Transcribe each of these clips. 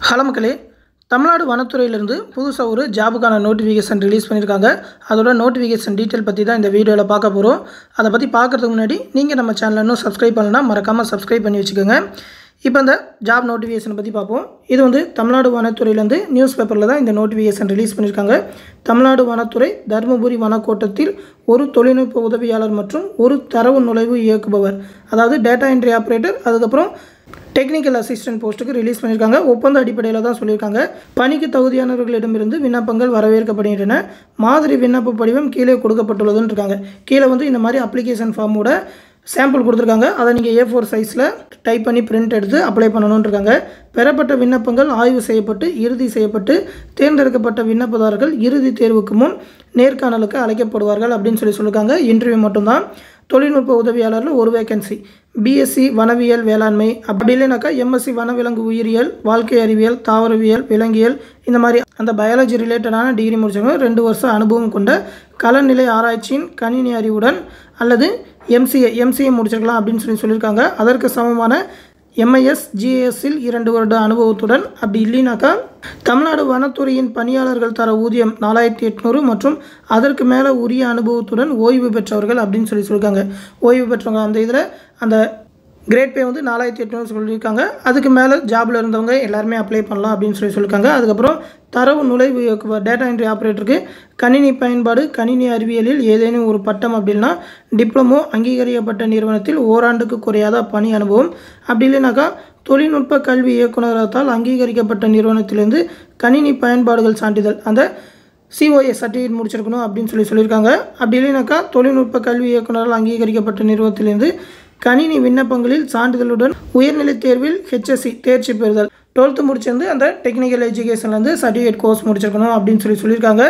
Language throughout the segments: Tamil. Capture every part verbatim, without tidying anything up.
ஹலோ மக்களே, தமிழ்நாடு வனத்துறையிலிருந்து புதுசாக ஒரு ஜாபுக்கான நோட்டிஃபிகேஷன் ரிலீஸ் பண்ணியிருக்காங்க. அதோட நோட்டிஃபிகேஷன் டீட்டெயில் பற்றி தான் இந்த வீடியோவில் பார்க்க போகிறோம். அதை பற்றி பார்க்குறதுக்கு முன்னாடி நீங்கள் நம்ம சேனலை இன்னும் சப்ஸ்கிரைப் பண்ணலன்னா மறக்காமல் சப்ஸ்கிரைப் பண்ணி வச்சுக்கோங்க. இப்போ இந்த ஜாப் நோட்டிஃபிகேஷனை பற்றி பார்ப்போம். இது வந்து தமிழ்நாடு வனத்துறையிலேருந்து நியூஸ் பேப்பரில் தான் இந்த நோட்டிஃபிகேஷன் ரிலீஸ் பண்ணியிருக்காங்க. தமிழ்நாடு வனத்துறை தருமபுரி வனக்கோட்டத்தில் ஒரு தொழில்நுட்ப உதவியாளர் மற்றும் ஒரு தரவு நுழைவு இயக்குபவர், அதாவது டேட்டா என்ட்ரி ஆப்ரேட்டர், அதுக்கப்புறம் டெக்னிக்கல் அசிஸ்டன்ட் போஸ்ட்டுக்கு ரிலீஸ் பண்ணியிருக்காங்க. ஒப்பந்த அடிப்படையில் தான் சொல்லியிருக்காங்க. பணிக்கு தகுதியானவர்களிடமிருந்து விண்ணப்பங்கள் வரவேற்கப்படுகின்றன. மாதிரி விண்ணப்ப படிவம் கீழே கொடுக்கப்பட்டுள்ளதுன்னு இருக்காங்க. கீழே வந்து இந்த மாதிரி அப்ளிகேஷன் ஃபார்மோட சாம்பிள் கொடுத்துருக்காங்க. அதை நீங்கள் ஏ ஃபோர் சைஸில் டைப் பண்ணி பிரிண்ட் எடுத்து அப்ளை பண்ணணும்னு இருக்காங்க. பெறப்பட்ட விண்ணப்பங்கள் ஆய்வு செய்யப்பட்டு இறுதி செய்யப்பட்டு தேர்ந்தெடுக்கப்பட்ட விண்ணப்பதாரர்கள் இறுதி தேர்வுக்கு முன் நேர்காணலுக்கு அழைக்கப்படுவார்கள் அப்படின்னு சொல்லி சொல்லியிருக்காங்க. இன்டர்வியூ மட்டும்தான். தொழில்நுட்ப உதவியாளர்கள் ஒரு வேகன்சி. பிஎஸ்சி வனவியல் வேளாண்மை, அப்படி இல்லைனாக்கா எம்எஸ்சி வனவிலங்கு உயிரியல், வாழ்க்கை அறிவியல், தாவரவியல், விலங்கியல், இந்த மாதிரி அந்த பயாலஜி ரிலேட்டடான டிகிரி முடிச்சவங்க ரெண்டு வருஷம் அனுபவம் கொண்ட கலநிலை ஆராய்ச்சியின் கணினி அறிவுடன் அல்லது எம்சிஏ எம்சிஏ முடிச்சிருக்கலாம் அப்படின்னு சொல்லி சொல்லியிருக்காங்க. அதற்கு சமமான எம்ஐஎஸ் ஜிஏஎஸ்ஸில் இரண்டு வருட அனுபவத்துடன், அப்படி இல்லைனாக்கா தமிழ்நாடு வனத்துறையின் பணியாளர்கள் தர ஊதியம் நாலாயிரத்தி எட்நூறு மற்றும் அதற்கு மேலே உரிய அனுபவத்துடன் ஓய்வு பெற்றவர்கள் அப்படின்னு சொல்லி சொல்லியிருக்காங்க. ஓய்வு பெற்றவங்க அந்த இதில் அந்த கிரேட் பே வந்து நாலாயிரத்தி எட்நூறு சொல்லியிருக்காங்க. அதுக்கு மேலே ஜாபில் இருந்தவங்க எல்லாருமே அப்ளை பண்ணலாம் அப்படின்னு சொல்லி சொல்லியிருக்காங்க. அதுக்கப்புறம் தரவு நுழைவு இயக்குவர் டேட்டா என்ட்ரி ஆப்ரேட்டருக்கு கணினி பயன்பாடு கணினி அறிவியலில் ஏதேனும் ஒரு பட்டம் அப்படின்னா டிப்ளமோ அங்கீகரிக்கப்பட்ட நிறுவனத்தில் ஓராண்டுக்கு குறையாத பணி அனுபவம், அப்படி இல்லைனாக்கா தொழில்நுட்ப கல்வி இயக்குநரகத்தால் அங்கீகரிக்கப்பட்ட நிறுவனத்திலிருந்து கணினி பயன்பாடுகள் சான்றிதழ் அந்த சிஓஏ சர்டிஃபிகேட் முடிச்சிருக்கணும் அப்படின்னு சொல்லி சொல்லியிருக்காங்க. அப்படி இல்லைனாக்கா தொழில்நுட்ப கல்வி இயக்குநரால் அங்கீகரிக்கப்பட்ட நிறுவனத்திலிருந்து கணினி விண்ணப்பங்களில் சான்றிதழுடன் உயர்நிலை தேர்வில் ஹெச்எஸ்சி தேர்ச்சி பெறுதல், டுவெல்த்து முடிச்சிருந்து அந்த டெக்னிக்கல் எஜுகேஷன்லேருந்து சர்டிஃபிகேட் கோர்ஸ் முடிச்சிருக்கணும் அப்படின்னு சொல்லி சொல்லியிருக்காங்க.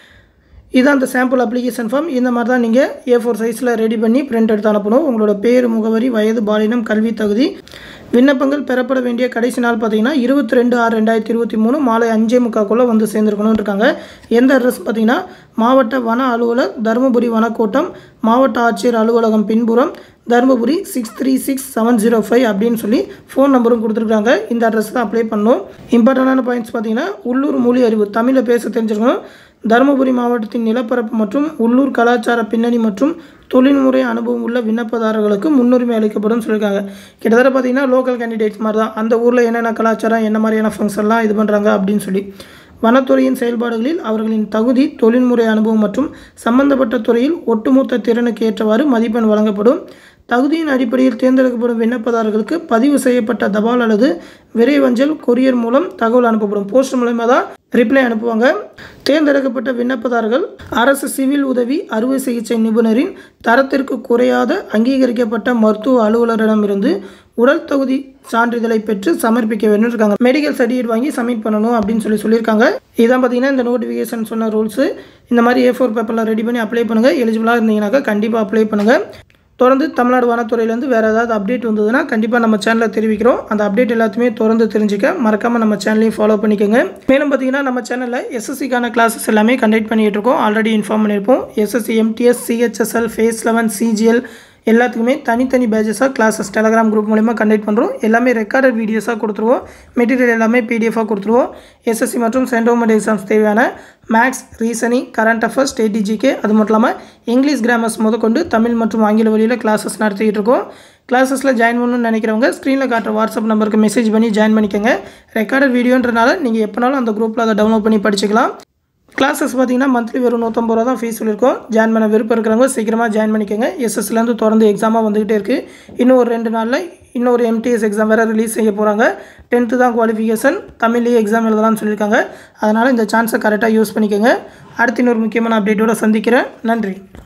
இதுதான் அந்த சாம்பிள் அப்ளிகேஷன் ஃபார்ம். இந்த மாதிரி தான் நீங்கள் ஏ ஃபோர் சைஸில் ரெடி பண்ணி பிரிண்ட் எடுத்து அனுப்பணும். உங்களோட பேர், முகவரி, வயது, பாலினம், கல்வி தகுதி. விண்ணப்பங்கள் பெறப்பட வேண்டிய கடைசி நாள் பார்த்தீங்கன்னா இருபத்தி ரெண்டு ஆறு ரெண்டாயிரத்தி இருபத்தி மூணு மாலை அஞ்சே முக்காக்குள்ளே வந்து சேர்ந்துருக்கணும்னு இருக்காங்க. எந்த அட்ரஸ் பார்த்தீங்கன்னா மாவட்ட வன அலுவலர் தருமபுரி வனக்கோட்டம், மாவட்ட ஆட்சியர் அலுவலகம் பின்புறம், Dharmapuri six three six seven zero five அப்படின்னு சொல்லி ஃபோன் நம்பரும் கொடுத்துருக்காங்க. இந்த அட்ரஸ் தான் அப்ளை பண்ணணும். இம்பார்ட்டண்டான பாயிண்ட்ஸ் பார்த்தீங்கன்னா உள்ளூர் மொழி அறிவு தமிழை பேச தெரிஞ்சிருக்கணும். தருமபுரி மாவட்டத்தின் நிலப்பரப்பு மற்றும் உள்ளூர் கலாச்சார பின்னணி மற்றும் தொழில்முறை அனுபவம் உள்ள விண்ணப்பதாரர்களுக்கு முன்னுரிமை அளிக்கப்படும் சொல்லியிருக்காங்க. கிட்டத்தட்ட பார்த்தீங்கன்னா லோக்கல் கேண்டிடேட்ஸ் மாதிரி தான். அந்த ஊரில் என்னென்ன கலாச்சாரம் என்ன மாதிரியான ஃபங்க்ஷன்லாம் இது பண்ணுறாங்க அப்படின்னு சொல்லி வனத்துறையின் செயல்பாடுகளில் அவர்களின் தகுதி, தொழில்முறை அனுபவம் மற்றும் சம்பந்தப்பட்ட துறையில் ஒட்டுமொத்த திறனுக்கு ஏற்றவாறு மதிப்பெண் வழங்கப்படும். தகுதியின் அடிப்படையில் தேர்ந்தெடுக்கப்படும் விண்ணப்பதாரர்களுக்கு பதிவு செய்யப்பட்ட தபால் அல்லது விரைவஞ்சல் கொரியர் மூலம் தகவல் அனுப்பப்படும். போஸ்ட் மூலமாக தான் ரிப்ளை அனுப்புவாங்க. தேர்ந்தெடுக்கப்பட்ட விண்ணப்பதாரர்கள் அரசு சிவில் உதவி அறுவை சிகிச்சை நிபுணரின் தரத்திற்கு குறையாத அங்கீகரிக்கப்பட்ட மருத்துவ அலுவலரிடமிருந்து உடல் தகுதி சான்றிதழை பெற்று சமர்ப்பிக்க வேண்டும் இருக்காங்க. மெடிக்கல் சர்டிஃபிகேட் வாங்கி சப்மிட் பண்ணணும் அப்படின்னு சொல்லி சொல்லியிருக்காங்க. இதான் பார்த்தீங்கன்னா இந்த நோட்டிஃபிகேஷன் சொன்ன ரூல்ஸு. இந்த மாதிரி ஏ ஃபோர் பேப்பரில் ரெடி பண்ணி அப்ளை பண்ணுங்கள். எலிஜிபிளாக இருந்தீங்கன்னாக்கா கண்டிப்பாக அப்ளை பண்ணுங்கள். தொடர்ந்து தமிழ்நாடு வனத்துறையிலேருந்து வேறு ஏதாவது அப்டேட் வந்ததுன்னா கண்டிப்பாக நம்ம சேனலில் தெரிவிக்கிறோம். அந்த அப்டேட் எல்லாத்தையுமே தொடர்ந்து தெரிஞ்சுக்க மறக்காமல் நம்ம சேனலையும் ஃபாலோ பண்ணிக்கோங்க. மேலும் பார்த்தீங்கன்னா நம்ம சேனலில் எஸ்எஸ்சிக்கான கிளாஸஸ் எல்லாமே கண்டக்ட் பண்ணிகிட்டு இருக்கோம். ஆல்ரெடி இன்ஃபார்ம் பண்ணியிருப்போம். SSC MTS CHSL phase eleven CGL எல்லாத்துக்குமே தனித்தனி பேஜஸாக கிளாஸஸ் டெலகிராம் குரூப் மூலிமா கண்டக்ட் பண்ணுறோம். எல்லாமே ரெக்கார்டட் வீடியோஸாக கொடுத்துருவோம். மெட்டீரியல் எல்லாமே பிடிஎஃபாக கொடுத்துருவோம். எஸ்எஸ்சி மற்றும் சென்ட்ரல் கவர்மெண்ட் எக்ஸாம்ஸ் தேவையான maths, reasoning, current affairs, state GK, அது மட்டும் இல்லாமல் இங்கிலீஷ் கிராமர்ஸ் முதற்கொண்டு தமிழ் மற்றும் ஆங்கில வழியில் கிளாஸஸ் நடத்திக்கிட்டு இருக்கோம். கிளாஸஸில் ஜாயின் பண்ணணும்னு நினைக்கிறவங்க ஸ்க்ரீனில் காட்டுற வாட்ஸ்அப் நம்பருக்கு மெசேஜ் பண்ணி ஜாயின் பண்ணிக்கோங்க. ரெக்கார்டட் வீடியோன்றனால நீங்கள் எப்போனாலும் அந்த குரூப்பில் அதை டவுன்லோட் பண்ணி படிச்சுக்கலாம். கிளாஸஸ் பார்த்தீங்கன்னா மந்த்லி வெறும் நூற்றம்பது ரூபா தான் ஃபீஸ் சொல்லியிருக்கோம். ஜாயின் பண்ண விருப்பம் இருக்கிறவங்க சீக்கிரமாக ஜாயின் பண்ணிக்கோங்க. எஸ்எஸ்சிலேருந்து தொடர்ந்து எக்ஸாமாக வந்துகிட்டே இருக்குது. இன்னும் ஒரு ரெண்டு நாளில் இன்னொரு எம்டிஎஸ் எக்ஸாம் வேறு ரிலீஸ் செய்ய போகிறாங்க. டென்த்து தான் குவாலிஃபிகேஷன், தமிழ்லேயே எக்ஸாம் எழுதலாம்னு சொல்லியிருக்காங்க. அதனால் இந்த சான்ஸை கரெக்டாக யூஸ் பண்ணிக்கோங்க. அடுத்து இன்னொரு முக்கியமான அப்டேட்டோடு சந்திக்கிறேன். நன்றி.